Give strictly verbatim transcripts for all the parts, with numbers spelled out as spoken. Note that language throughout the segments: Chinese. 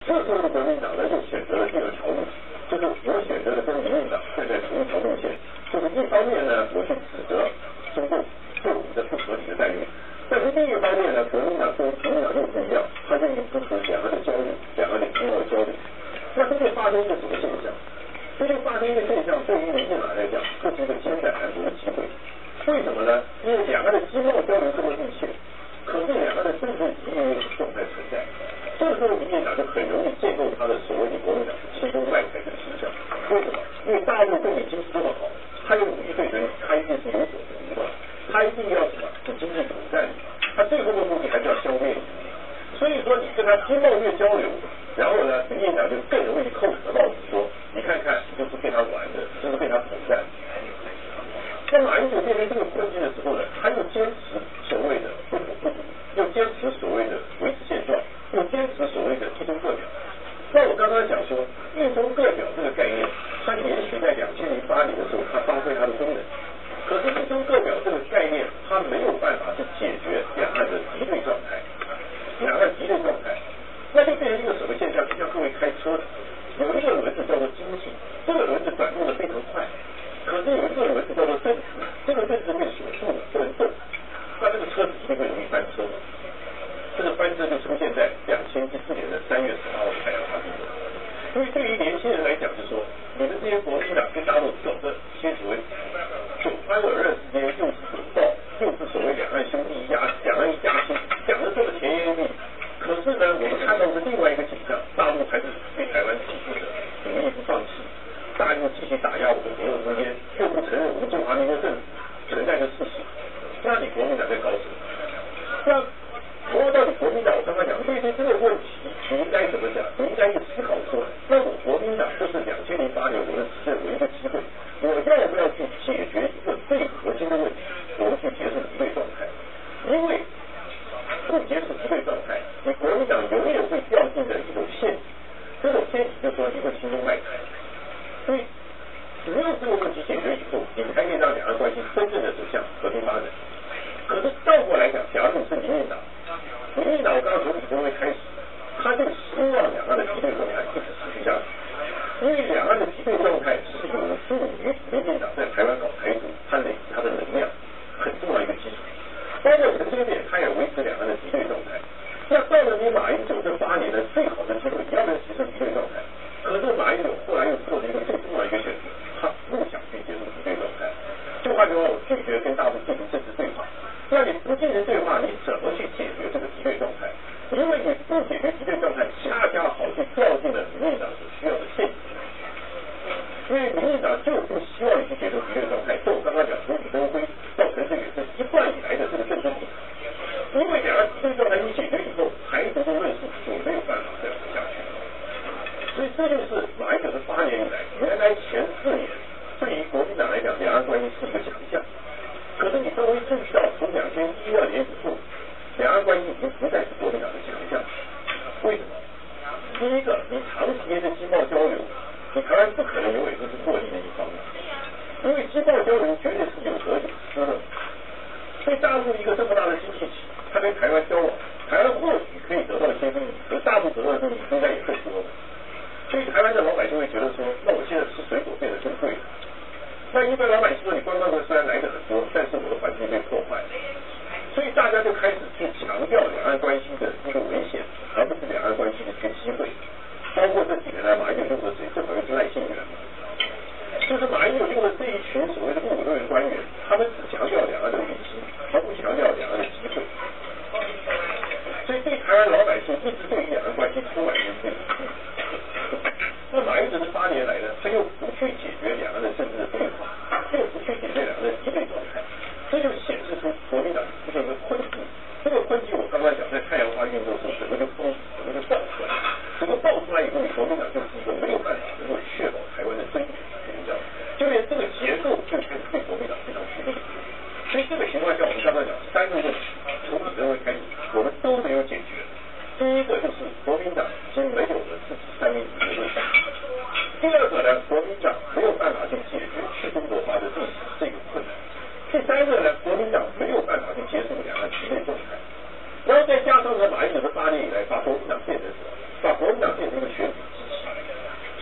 这时候的国民党呢，就选择了第二条路，就是我选择了跟民进党站在同一条路线，就是一方面呢，我去指责中共对我们的不合理的待遇，但是另一方面呢，国民党跟民进党又不一样，他就支持两岸的交流，两岸的经贸交流。那这就发生一个什么现象？这就发生一个现象，对于民进党来讲，这是一个千载难逢的机会。为什么呢？因为两岸的经贸交流这么密切，可是两岸的政治已经有状态存在。这个时候，民进党就很容易建构他的所谓的国民党亲中卖台的形象。为什么？因为大陆对你经济这么好，他又努力对人开一定是有所得的，他一定要什么？是经济统战你，他最后的目的还是要消灭你。所以说，你跟他经贸越交流，然后呢，民进党就更容易扣你的帽子，说你看看，你就是被他玩的，就是被他统战。在马英九面临这个困境的时候呢，他又坚持所谓的不统不独，又坚持所谓的维持现状，又坚持所谓的一中各表。那我刚刚讲说，一中各表这个概念，它也许在两千零八年的时候，它发挥它的功能。可是一中各表这个概念，它没有办法去解决两岸的敌对状态，两岸敌对状态，那就变成一个什么现象？就像各位开车，有一个轮子叫做经济，这个轮子转动的非常快。可是有一个轮子叫做正子，这个正子被锁住了，不能动，那这个车子一定会容易翻车。这个翻车就出现在两千一四年的三月十八号的太阳花地震。因为对于年轻人来讲，就是说，你们这些国民党跟大陆搞的一些所谓九番二任之间，又是拥抱，又是所谓两岸兄弟一家，两岸一家亲，讲的这么甜言蜜语。可是呢，我们看到的另外一个景象，大陆还是对台湾继续的努力不放弃。大陆继续打压我们国共之间，又不承认我们中华民国政府存在的事实，那你国民党在搞什么？那说到底国民党，我刚刚讲，对于这个问题，你应该怎么讲？你应该去思考说，那我国民党就是两千零八年我们是有一个机会，我要不要去解决一个最核心的问题？我们去结束敌对状态，因为不结束敌对状态，你国民党永远会掉进的一种陷阱，这种陷阱就是说你会亲中卖台。所以，只要这个问题解决以后，你才可以让两岸关系真正的走向和平发展。可是倒过来讲，假如你是民进党，民进党我刚刚从李登辉开始，他就希望两岸的敌对状态一直持续下去，因为两岸的敌对状态是有助于民进党在台湾搞台独，它累积它的能量很重要一个基础。包括陈水扁，他也维持两岸的敌对状态。那到了你马英九这八年的最好的机会，你要不要结束敌对状态？可是马英九后来又做了一个最重要的一个选择，他不想去结束敌对状态。就换句话说，我拒绝跟大陆进行政治对话。那你不进行对话，你怎么去解决这个敌对状态？因为你不解决敌对状态，恰恰好就掉进了民进党所需要的陷阱。因为民进党就不希望你去解除敌对状态。就我刚刚讲，从李登辉到陈水扁这一贯以来的这个政治理念，因为两岸敌对状态一解决以后，台独的论述就没有办法再活下去了。所以这就是马英九这八年以来，原来前四年对于国民党来讲，两岸关系是一个强项。可是你稍微注意到，从两千一二年以后，两岸关系已经不再是国民党的强项。为什么？第一个，你长时间的经贸交流，你台湾不可能永远都是获利的一方，因为经贸交流绝对是有得有失的。所以大陆一个这么大的经济体，它跟台湾交往，台湾或许可以得到一些利益，可大陆得到的利益应该也更多的。所以台湾的老百姓会觉得说，那我现在吃水果变得更贵了。那一般老百姓说，你观光客虽然来的很多，但是我的环境被破坏，所以大家就开始去强调两岸关系的一个危险，而不是两岸关系的一个机会。包括这几年来，马英九用的谁？正好又是赖幸元，就是马英九用的这一群所谓的部委员官员，他们只强调两岸的危机，而不强调两岸的机会。所以对台湾老百姓一直对于两岸关系充满疑虑。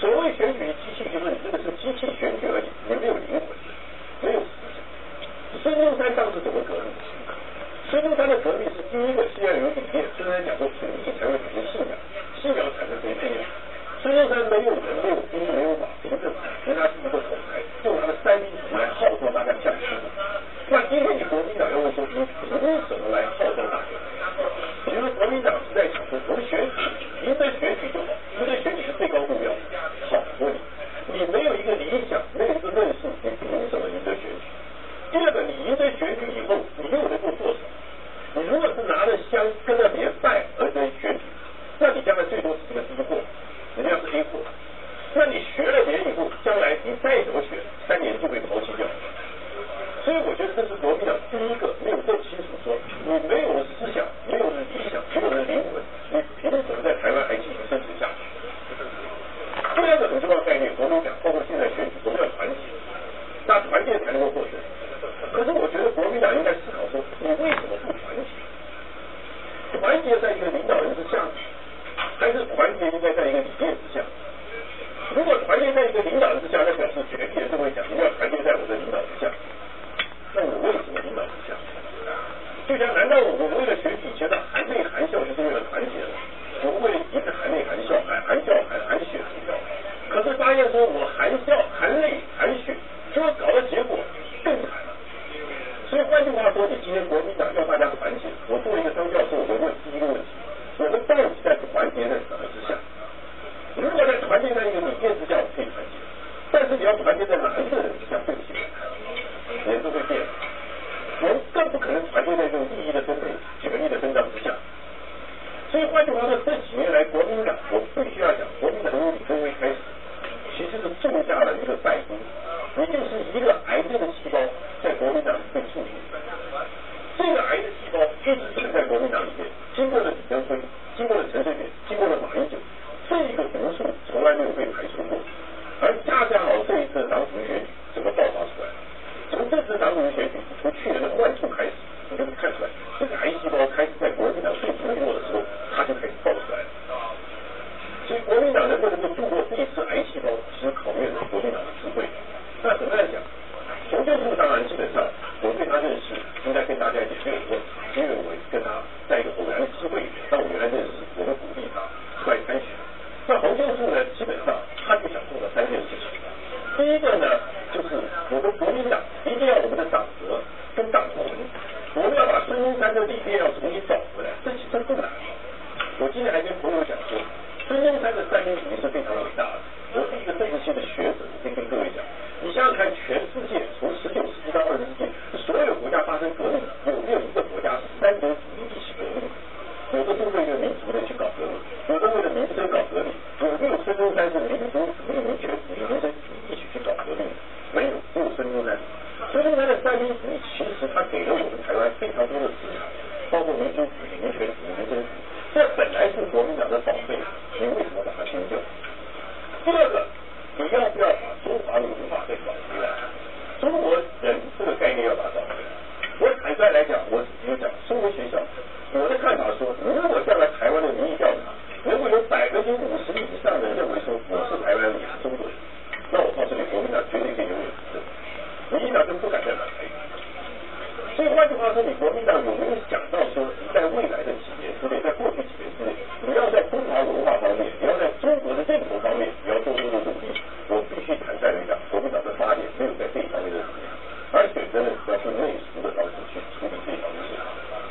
所谓选举机器，就是你这个是机器选举而已，你没有灵魂，没有思想。孙中山当时怎么革命？孙中山的革命是第一个是要有理念，孙中山讲说土地才会产生信仰，信仰产生谁信仰？孙中山没有人，没有兵，没有马，凭着凭他是一个口才，用他的三民主义来号召大家向前。那今天你国民党要问说，你凭什么来号召大家？比如国民党是在讲说，我们选举，赢得选举就好，赢得选举是最高目标。好，我问你，你没有一个理想，没有一个论述，你凭什么赢得选举？第二个，你赢得选举以后，你又能够做什么？你如果是拿着香跟着别人拜而得选举，那你将来最多是个 D 货，人家是 A 货。那你学了别人以后，将来你再怎么选，三年就被抛弃掉。所以我觉得这是国民党第一个没有更清楚说，你没有思想，没有理想，没有灵魂，你凭什么在台湾还继续生存下去？第二个很重要的概念，国民党包括现在选举，我们要团结，那团结才能够获胜。可是我觉得国民党应该思考说，你为什么不团结？团结在一个领导人之下，还是团结应该在一个理念之下？如果团结在一个领导人之下，那表示全体人都会讲，你要团结在我的领导之下。那我为什么领导之下？就像难道我为了选举觉得含泪含笑就是为了团结了？我为了一直含泪含笑，含含笑含含血投票，可是发现说我含笑含泪含血，最后搞的结果更惨了。所以换句话说，你今天国民党要大家团结，我作为一个张教授，我问第一个问题：我们到底在团结在什么之下？如果在团结在一个理念之下，我可以团结；但是你要团结在哪一个人之下，对不起，人都会变。我们更不可能团结在这种利益的分配、权力的增长之下。所以换句话说，这几年来国民党，我必须要讲，国民党从李登辉开始，其实是种下了一个败因，也就是一个癌症的细胞在国民党里被注入。这个癌的细胞一直存在国民党里面，经过了李登辉，经过了陈水扁，经过了马英九，这个毒素从来没有被排除过。而恰恰好这一次党主席选举整个爆发出来，从这次党主席选举，从去年的万处开始，你就会看出来，这个癌细胞开始在国民党最脆弱的时候，它就开始爆出来了。所以国民党能不能够度过这一次癌细胞，其实考验了国民党的智慧。那怎么样讲？洪秀柱当然基本上我对他认识，应该跟大家一起认识，因为我跟他在一个偶然的机会里面，当我原来认识，我会鼓励他出来参选。那洪秀柱呢，基本上他就想做了三件事情。第一个呢，就是我们国民党一定要我们的党德跟党魂，我们要把孙中山的理念要重新找回来，这其实不难。我今天还跟朋友讲说，孙中山的三民主义是非常伟大的。我是一个政治系的学者，我可以跟各位讲，你想想看，全世界从十九世纪到二十世纪，所有国家发生革命，有没有一个国家是三民主义一起革命？有的是为了民族的去搞革命，有的为了民生搞革命，有没有孙中山是民族主义、民权主义、民生主义一起去搞革命？没有，只有孙中山。孙中山的三民主义其实他给了我们台湾非常多的资产，包括民族主义、民权主义、民生主义，这本来是国民党的宝贝，你为什么把它清掉？第二个，你要不要把中华文化再找回来？中国人这个概念要把它找回来。我坦率来讲，我只有讲生活学校，我的看法说，如果将来台湾的民意调查能够有百分之五十以上的人认为说我是台湾人，也是中国人，那我告诉你，国民党绝对可以拥有执政，民进党就不敢再拿台湾。所以换句话说，你国民党有没有想到说，你在未来的几年之内，在过去几年之内，你要在中华文化方面，你要在中国的认同方面，你要做出的努力？我必须坦率来讲，国民党的发言没有在这一方面的努力，而选择呢要是内熟的方式去处理这一方面的事情。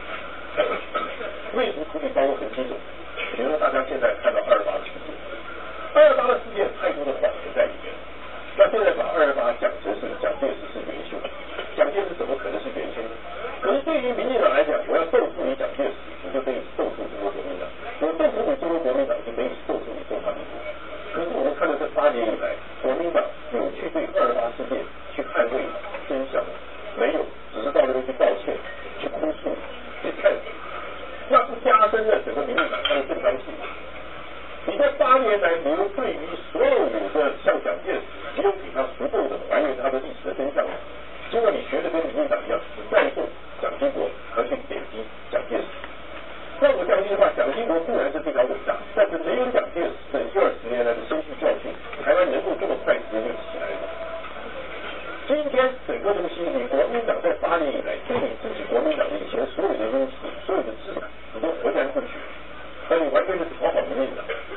内熟处理方式很清楚，比如说大家现在看到二二八事件，二二八的事件太多的谎言在里面，那现在把二二八讲成是蒋介石是元凶，蒋介石怎么可能是元凶呢？可是对于民进党来讲，我要斗出你蒋介石，你就可以斗出中国国民党；我斗出你中国国民党，就可以斗出你中华民国。可是我们看到这八年以来，国民党有去对二二八事件去捍卫真相没有？只是到那边去道歉、去哭诉、去忏悔，那是加深了整个民进党它的正当性。你在八年来，你又对于所有有的像蒋介石，你又给他足够的还原他的历史的真相，结果你学的跟民进党一样，只赞颂蒋经国而去贬低蒋介石。那我讲句话，蒋经国固然是非常伟大，但是没有蒋介石这一二十年来的深蓄教训，台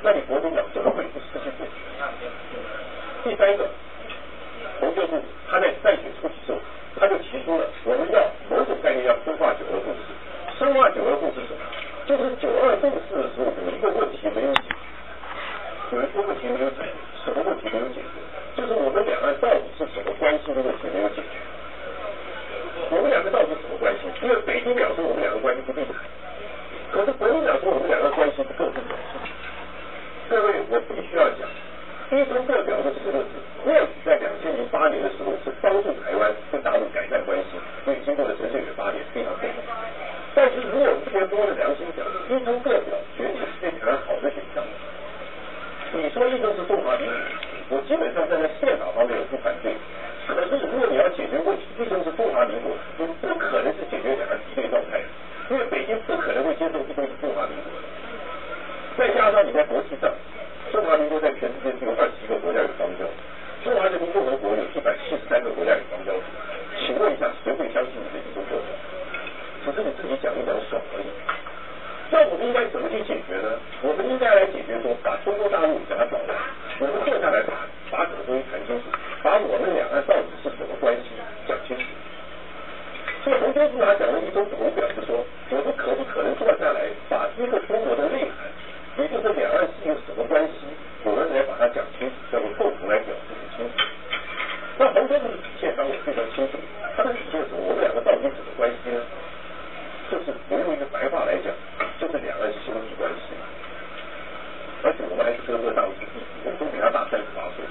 那你国民党怎么会不失去自己？第三个，洪秀柱他在战选初期时候，他就提出了我们要某种概念要深化九二共识。深化九二共识是什么？就是九二共识的时候有一个问题没有解决，有一个问题没有解决，什么问题没有解决？就是我们两岸到底是什么关系的问题没有解决。我们两个到底是什么关系？因为北京表示我们两个关系不对等，可是国民党说我们两个关系是各自表示。各位，我必须要讲，一中各表这四个字，或许在两千零八年的时候是帮助台湾跟大陆改善关系，因为经过了陈水扁八年非常困难。但是如果我们特别多的良心讲，一中各表绝对是对台湾好的选项。你说一中是中华民国，我基本上站在宪法方面我不反对。可是如果你要解决问题，一中是中华民国，你不可能是解决两岸敌对状态，因为北京不可能会接受一中是中华民国。再加上你在国际上，中华民国在全世界只有二十一个国家有邦交，中华人民共和国有一百七十三个国家有邦交，请问一下，谁会相信你的一中各表？只是你自己讲一讲爽而已。那我们应该怎么去解决呢？我们应该来解决说，把中国大陆给它找来，我们坐下来把把整个东西谈清楚，把我们两岸到底是什么关系讲清楚。所以洪秀柱他讲的一中总表示说，我们可不可能坐下来，把一个中国的内涵，也就是两岸是一个什么关系，我们来把它讲清楚，叫做共同来表示清楚。那洪秀柱的底线当然非常清楚，他的底线是什么？我们两个到底是什么关系呢？就是我用一个白话来讲，就是两岸兄弟关系，而且我们还是哥哥大陆是弟弟，我们都比他大三十八岁。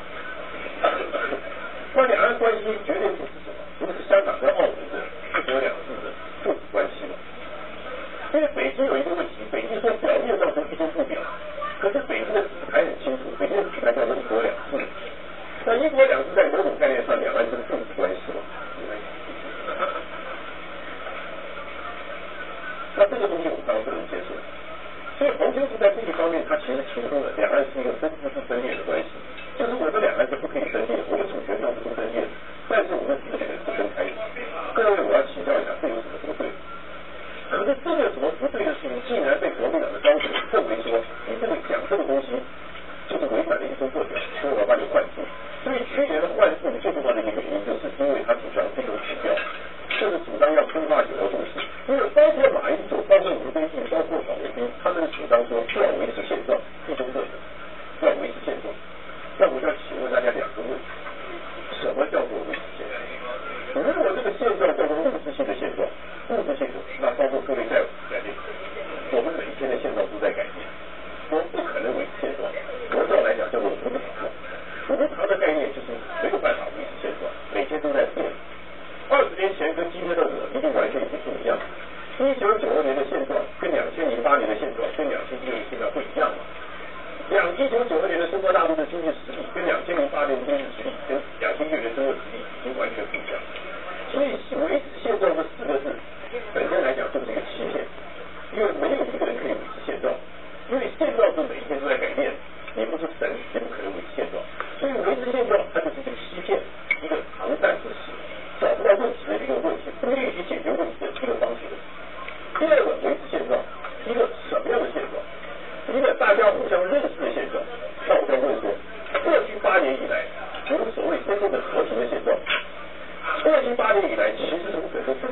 那两岸关系绝对不是什么，不是香港跟澳门的一国两制的父子关系嘛？因为北京有一个问题，北京说表面上说一中不表，可是北京的底牌很清楚，北京的底牌叫做一国两制。那一国两制在某种概念上，两岸是父子关系嘛？那这个东西我们当然不能接受，所以洪秀柱在这一方面，他其实提出了两岸是一个分不是分裂的关系，就是我们两岸是不可以分裂，我们主权上是不分裂的，但是我们主权是分开的。各位，我要请教一下，这有什么不对？可是这个有什么不对的事情，竟然被国民党的当局认为说，你这个讲这个东西就是违反了一中各表，所以我要把你换住。所以去年的换住最重要的一个原因，就是因为他主张这种指标。就是主张要深化九二共识，因为包括马英九、包括吴敦义、包括郝龙斌，他们主张说要维持现状，一中各表要维持现状。那我就要请问大家两个问题：什么叫做维持现状？如果这个现状叫做物质性的现状，物质性的，那包括各位在改变，我们每一天的现状都在改变，我们不可能维持现状。佛教来讲叫做无常，无常的概念就是没有办法维持现状，每天都在变。二十年前跟今天的我一定完全已经不一样。一九九二年的现状跟两千零八年的现状跟两千一年的现状不一样了。两一九九二年的中国大陆的经济实力跟两千零八年的经济实力跟两千一年的中国实力已经完全不一样。所以维持现状这四个字本身来讲就是一个欺骗，因为没有一个人可以维持现状，因为现状是每一天都在改变，你不是神，你不可能维持现状。所以维持现状它就是一个欺骗，一个藏战之实。找不到问题的一个问题，不愿意去解决问题的一个方式。第二个维持现状，一个什么样的现状？一个大家互相认识的现状。那我再问说，过去八年以来，有所谓真正的和平的现状。过去八年以来，其实从整个中